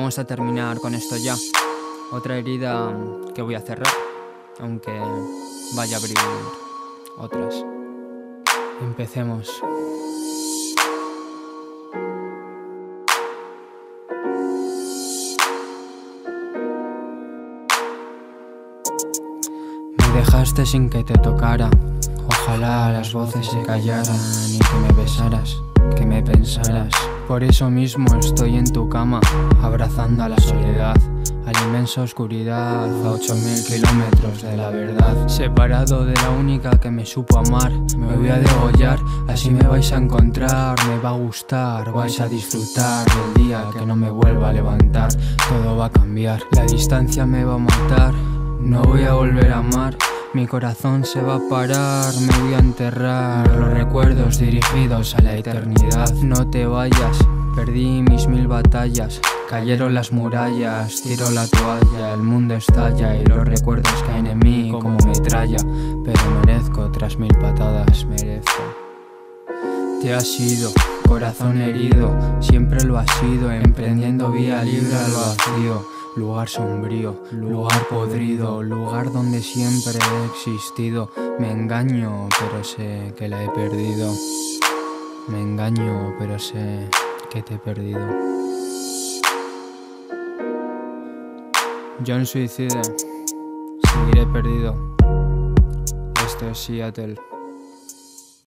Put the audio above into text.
vamos a terminar con esto ya. Otra herida que voy a cerrar, aunque vaya a abrir otras. Empecemos. Me dejaste sin que te tocara. Ojalá las voces se callaran y que me besaras, que me pensaras. Por eso mismo estoy en tu cama, abrazando a la soledad, a la inmensa oscuridad, a 8000 kilómetros de la verdad. Separado de la única que me supo amar, me voy a degollar, así me vais a encontrar. Me va a gustar, vais a disfrutar del día que no me vuelva a levantar. Todo va a cambiar, la distancia me va a matar. No voy a volver a amar, mi corazón se va a parar, me voy a enterrar. Los recuerdos dirigidos a la eternidad. No te vayas, perdí mis 1000 batallas. Cayeron las murallas, tiro la toalla, el mundo estalla y los recuerdos caen en mí como metralla. Pero merezco tras 1000 patadas, merezco. Te has ido, corazón herido, siempre lo has sido, emprendiendo vía libre al vacío. Lugar sombrío, lugar podrido, lugar donde siempre he existido. Me engaño, pero sé que la he perdido. Me engaño, pero sé que te he perdido. John Suicide, seguiré perdido. Esto es Seattle.